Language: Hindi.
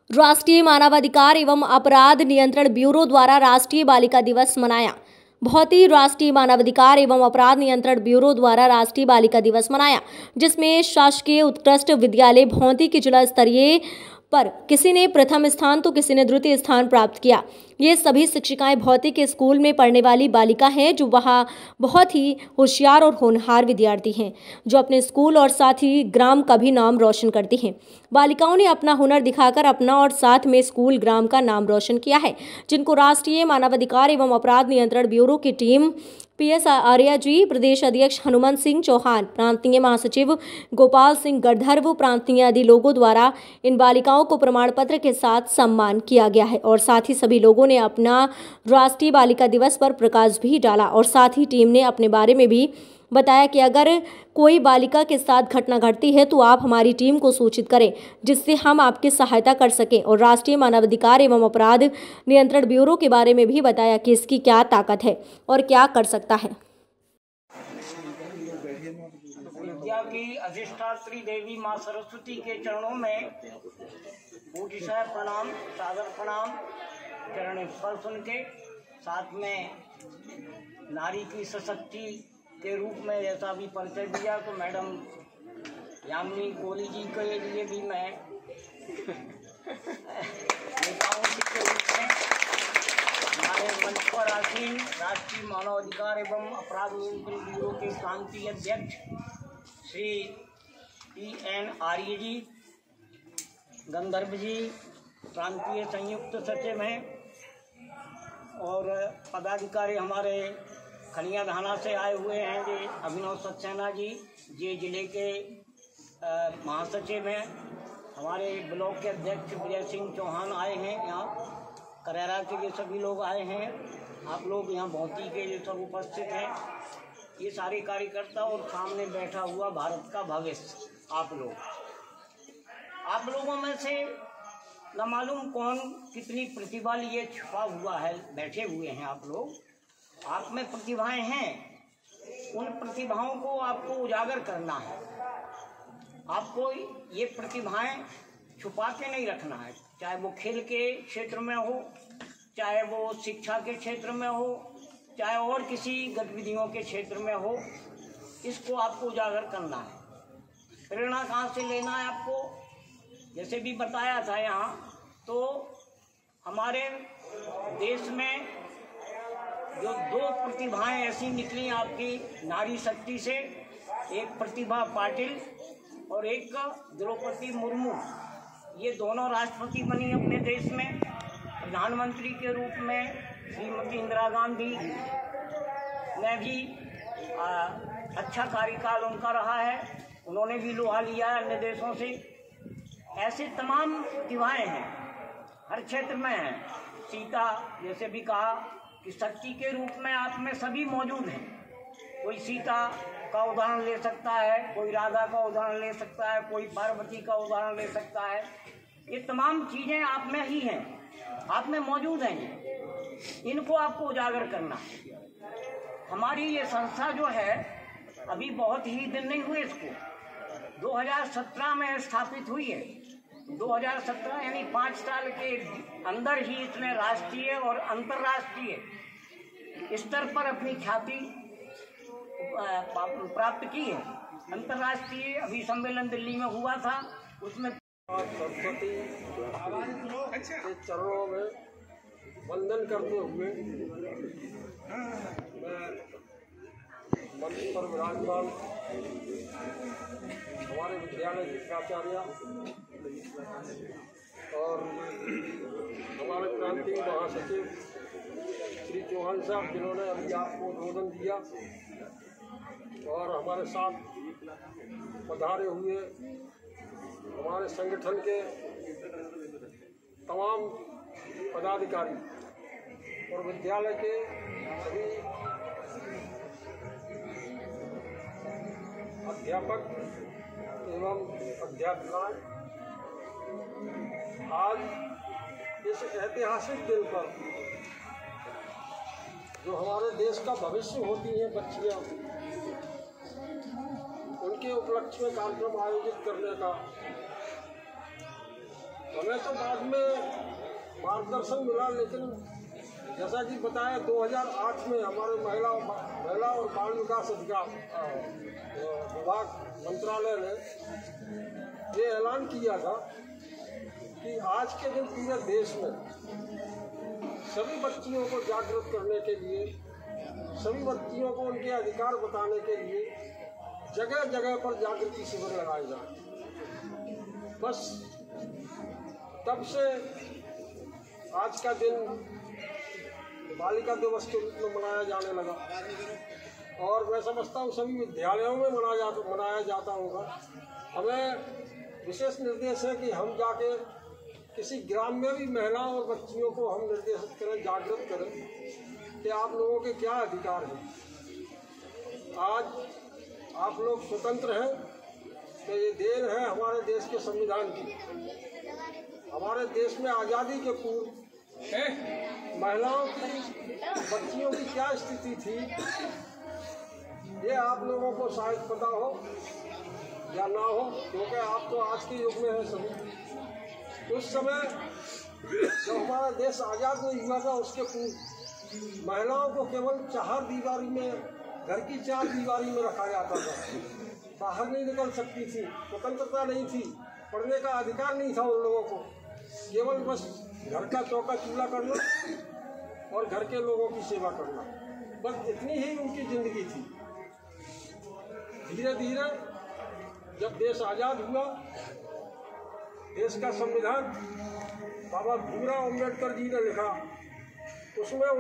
राष्ट्रीय मानवाधिकार एवं अपराध नियंत्रण ब्यूरो द्वारा राष्ट्रीय बालिका दिवस मनाया। भौती राष्ट्रीय मानवाधिकार एवं अपराध नियंत्रण ब्यूरो द्वारा राष्ट्रीय बालिका दिवस मनाया, जिसमें शासकीय उत्कृष्ट विद्यालय भौती की जिला स्तरीय पर किसी ने प्रथम स्थान तो किसी ने द्वितीय स्थान प्राप्त किया। ये सभी शिक्षिकाएं भौती के स्कूल में पढ़ने वाली बालिका हैं, जो वहाँ बहुत ही होशियार और होनहार विद्यार्थी हैं, जो अपने स्कूल और साथ ही ग्राम का भी नाम रोशन करती हैं। बालिकाओं ने अपना हुनर दिखाकर अपना और साथ में स्कूल ग्राम का नाम रोशन किया है, जिनको राष्ट्रीय मानवाधिकार एवं अपराध नियंत्रण ब्यूरो की टीम PS आर्या जी, प्रदेश अध्यक्ष हनुमंत सिंह चौहान, प्रांतीय महासचिव गोपाल सिंह गढ़धर्व, प्रांतीय आदि लोगों द्वारा इन बालिकाओं को प्रमाण पत्र के साथ सम्मान किया गया है। और साथ ही सभी लोगों ने अपना राष्ट्रीय बालिका दिवस पर प्रकाश भी डाला और साथ ही टीम ने अपने बारे में भी बताया कि अगर कोई बालिका के साथ घटना घटती है तो आप हमारी टीम को सूचित करें, जिससे हम आपकी सहायता कर सकें। और राष्ट्रीय मानवाधिकार एवं अपराध नियंत्रण ब्यूरो के बारे में भी बताया कि इसकी क्या ताकत है और क्या कर सकता है। विद्या की अधिष्ठात्री देवी माँ सरस्वती के चरणों में पूज्य प्रणाम, सादर प्रणाम, चरण स्पर्श उनके साथ में नारी की सशक्ति के रूप में जैसा भी परिचय दिया, तो मैडम यामिनी कोहली जी के लिए भी मैं नेताओं के रूप में हमारे मंच पर आसीन राष्ट्रीय मानवाधिकार एवं अपराध नियंत्रण ब्यूरो के प्रांतीय अध्यक्ष श्री PN आर्य जी, गंधर्व जी प्रांतीय संयुक्त सचिव हैं, और पदाधिकारी हमारे खनिया धाना से आए हुए हैं जी, अभिनव सक्सेना जी, ये जिले के महासचिव हैं। हमारे ब्लॉक के अध्यक्ष विजय सिंह चौहान आए हैं, यहाँ करेरा के ये सभी लोग आए हैं। आप लोग यहाँ भौती के ये सब उपस्थित हैं, ये सारे कार्यकर्ता, और सामने बैठा हुआ भारत का भविष्य आप लोगों में से न मालूम कौन कितनी प्रतिभा लिए छुपा हुआ है, बैठे हुए हैं आप लोग। आप में प्रतिभाएं हैं, उन प्रतिभाओं को आपको उजागर करना है। आपको ये प्रतिभाएं छुपा के नहीं रखना है, चाहे वो खेल के क्षेत्र में हो, चाहे वो शिक्षा के क्षेत्र में हो, चाहे और किसी गतिविधियों के क्षेत्र में हो, इसको आपको उजागर करना है। प्रेरणा कहाँ से लेना है आपको, जैसे भी बताया था यहाँ, तो हमारे देश में जो दो प्रतिभाएं ऐसी निकली आपकी नारी शक्ति से, एक प्रतिभा पाटिल और एक द्रौपदी मुर्मू, ये दोनों राष्ट्रपति बनी अपने देश में। प्रधानमंत्री के रूप में श्रीमती इंदिरा गांधी ने भी अच्छा कार्यकाल उनका रहा है, उन्होंने भी लोहा लिया है अन्य देशों से। ऐसे तमाम प्रतिभाएं हैं, हर क्षेत्र में हैं। सीता जैसे भी कहा कि शक्ति के रूप में आप में सभी मौजूद हैं। कोई सीता का उदाहरण ले सकता है, कोई राधा का उदाहरण ले सकता है, कोई पार्वती का उदाहरण ले सकता है। ये तमाम चीज़ें आप में ही हैं, आप में मौजूद हैं, इनको आपको उजागर करना। हमारी ये संस्था जो है अभी बहुत ही दिन नहीं हुए, इसको 2017 में स्थापित हुई है। 2017 यानी 5 साल के अंदर ही इसने राष्ट्रीय और अंतर्राष्ट्रीय स्तर पर अपनी ख्याति प्राप्त की है। अंतर्राष्ट्रीय अभी सम्मेलन दिल्ली में हुआ था, उसमें सरस्वती के चरणों में वंदन करते हुए मैं मंच पर विराजमान हमारे विद्यालय के प्राचार्य और हमारे प्रांतीय महासचिव श्री चौहान साहब, जिन्होंने अभी आपको उद्बोधन दिया, और हमारे साथ पधारे हुए हमारे संगठन के तमाम पदाधिकारी और विद्यालय के सभी अध्यापक एवं अध्यापिकाएं, आज इस ऐतिहासिक दिन पर जो हमारे देश का भविष्य होती हैं बच्चियां, उनके उपलक्ष्य में कार्यक्रम आयोजित करने का हमें तो बाद में मार्गदर्शन मिला, लेकिन जैसा कि बताया 2008 में हमारे महिला और बाल विकास अधिकार विभाग मंत्रालय ने ये ऐलान किया था कि आज के दिन पूरे देश में सभी बच्चियों को जागरूक करने के लिए, सभी बच्चियों को उनके अधिकार बताने के लिए जगह जगह पर जागृति शिविर लगाए जाए। बस तब से आज का दिन बालिका दिवस के रूप में मनाया जाने लगा, और मैं समझता हूँ सभी विद्यालयों में मनाया जाता होगा। हमें विशेष निर्देश है कि हम जाके किसी ग्राम में भी महिलाओं और बच्चियों को हम निर्देशित करें, जागृत करें कि आप लोगों के क्या अधिकार हैं। आज आप लोग स्वतंत्र हैं तो ये देन है हमारे देश के संविधान की। हमारे देश में आज़ादी के पूर्व महिलाओं की, बच्चियों की क्या स्थिति थी, ये आप लोगों को शायद पता हो या ना हो, क्योंकि आप तो आज के युग में हैं सभी। उस समय जब हमारा देश आज़ाद नहीं हुआ था, उसके पूर्व महिलाओं को केवल 4 दीवारी में, घर की 4 दीवारी में रखा जाता था। बाहर नहीं निकल सकती थी, स्वतंत्रता नहीं थी, पढ़ने का अधिकार नहीं था उन लोगों को। केवल बस घर का चौका चूल्हा करना और घर के लोगों की सेवा करना, बस इतनी ही उनकी जिंदगी थी। धीरे धीरे जब देश आज़ाद हुआ, देश का संविधान बाबा भीमराव अम्बेडकर जी ने लिखा, उसमें